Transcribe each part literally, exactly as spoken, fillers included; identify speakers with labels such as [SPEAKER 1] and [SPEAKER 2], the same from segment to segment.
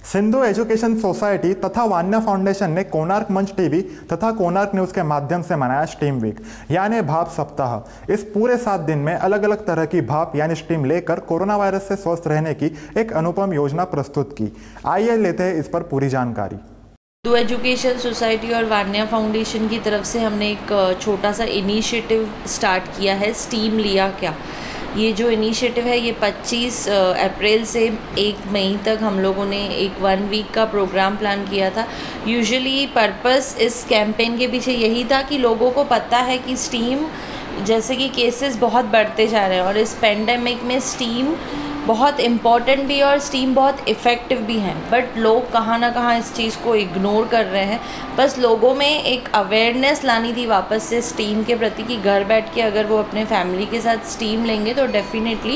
[SPEAKER 1] Sindhu education society तथा Vanya foundation ने कोणार्क मंच टीवी तथा कोणार्क न्यूज के माध्यम से मनाया स्टीम वीक यानी भाप सप्ताह। इस पूरे सात दिन में अलग अलग तरह की भाप यानी स्टीम लेकर कोरोना वायरस से स्वस्थ रहने की एक अनुपम योजना प्रस्तुत की। आइए लेते हैं इस पर पूरी जानकारी।
[SPEAKER 2] सिंधु एजुकेशन सोसाइटी और वान्या फाउंडेशन की तरफ से हमने एक छोटा सा इनिशिएटिव स्टार्ट किया है, स्टीम लिया क्या। ये जो इनिशिएटिव है ये पच्चीस अप्रैल से एक मई तक हम लोगों ने एक वन वीक का प्रोग्राम प्लान किया था। यूजुअली पर्पस इस कैंपेन के पीछे यही था कि लोगों को पता है कि स्टीम जैसे कि केसेस बहुत बढ़ते जा रहे हैं और इस पेंडेमिक में स्टीम बहुत इम्पॉर्टेंट भी है और स्टीम बहुत इफ़ेक्टिव भी हैं, बट लोग कहाँ ना कहाँ इस चीज़ को इग्नोर कर रहे हैं। बस लोगों में एक अवेयरनेस लानी थी वापस से स्टीम के प्रति कि घर बैठ के अगर वो अपने फैमिली के साथ स्टीम लेंगे तो डेफिनेटली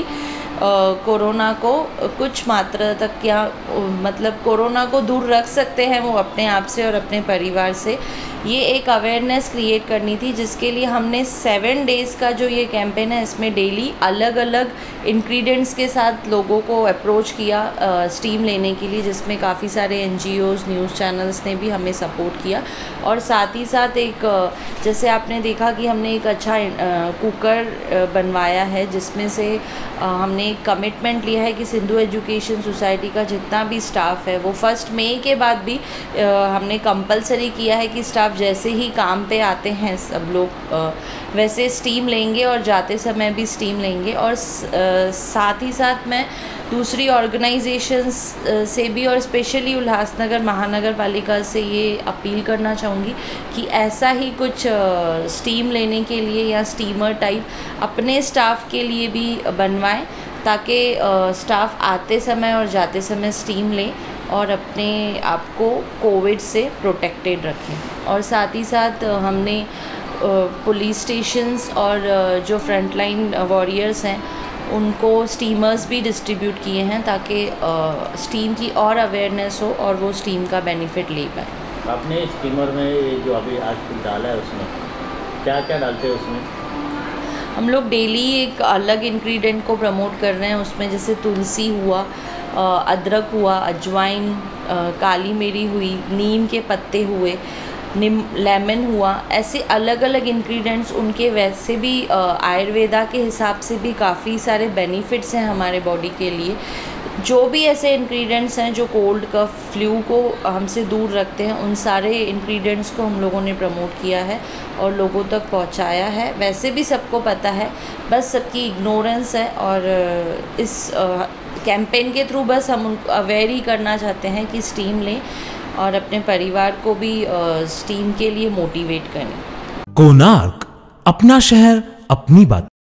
[SPEAKER 2] कोरोना को कुछ मात्रा तक या मतलब कोरोना को दूर रख सकते हैं वो अपने आप से और अपने परिवार से। ये एक अवेयरनेस क्रिएट करनी थी जिसके लिए हमने सेवन डेज़ का जो ये कैंपेन है इसमें डेली अलग अलग इंग्रेडिएंट्स के साथ लोगों को अप्रोच किया आ, स्टीम लेने के लिए, जिसमें काफ़ी सारे एनजीओज़ न्यूज़ चैनल्स ने भी हमें सपोर्ट किया। और साथ ही साथ एक जैसे आपने देखा कि हमने एक अच्छा कुकर बनवाया है जिसमें से हमने एक कमिटमेंट लिया है कि सिंधु एजुकेशन सोसाइटी का जितना भी स्टाफ है वो फर्स्ट मई के बाद भी हमने कंपलसरी किया है कि स्टाफ जैसे ही काम पे आते हैं सब लोग वैसे स्टीम लेंगे और जाते समय भी स्टीम लेंगे। और साथ ही साथ मैं दूसरी ऑर्गेनाइजेशंस से भी और स्पेशली उल्लासनगर महानगर पालिका से ये अपील करना चाहूँगी कि ऐसा ही कुछ स्टीम लेने के लिए या स्टीमर टाइप अपने स्टाफ के लिए भी बनवाएं ताकि स्टाफ आते समय और जाते समय स्टीम लें और अपने आप को कोविड से प्रोटेक्टेड रखें। और साथ ही साथ हमने पुलिस स्टेशंस और जो फ्रंटलाइन वॉरियर्स हैं उनको स्टीमर्स भी डिस्ट्रीब्यूट किए हैं ताकि स्टीम की और अवेयरनेस हो और वो स्टीम का बेनिफिट ले पाए।
[SPEAKER 3] आपने स्टीमर में जो अभी आज डाला है उसमें क्या क्या डालते हैं? उसमें
[SPEAKER 2] हम लोग डेली एक अलग इंग्रेडिएंट को प्रमोट कर रहे हैं। उसमें जैसे तुलसी हुआ, अदरक हुआ, अजवाइन, काली मिरी हुई, नीम के पत्ते हुए, निम लेमन हुआ, ऐसे अलग अलग इंग्रेडिएंट्स उनके वैसे भी आयुर्वेदा के हिसाब से भी काफ़ी सारे बेनिफिट्स हैं हमारे बॉडी के लिए। जो भी ऐसे इंग्रेडिएंट्स हैं जो कोल्ड कफ फ्लू को हमसे दूर रखते हैं उन सारे इंग्रेडिएंट्स को हम लोगों ने प्रमोट किया है और लोगों तक पहुंचाया है। वैसे भी सबको पता है, बस सबकी इग्नोरेंस है और इस कैंपेन के थ्रू बस हम उनको अवेयर ही करना चाहते हैं कि स्टीम लें और अपने परिवार को भी स्टीम के लिए मोटिवेट करें।
[SPEAKER 4] कोणार्क, अपना शहर अपनी बात।